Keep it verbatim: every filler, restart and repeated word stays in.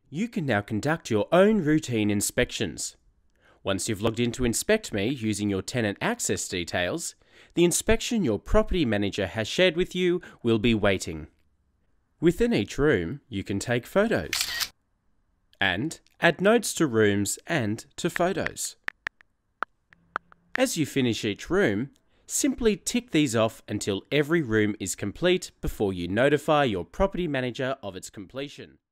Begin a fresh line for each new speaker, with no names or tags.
You can now conduct your own routine inspections. Once you've logged into InspectMe using your tenant access details, the inspection your property manager has shared with you will be waiting. Within each room, you can take photos and add notes to rooms and to photos. As you finish each room, simply tick these off until every room is complete before you notify your property manager of its completion.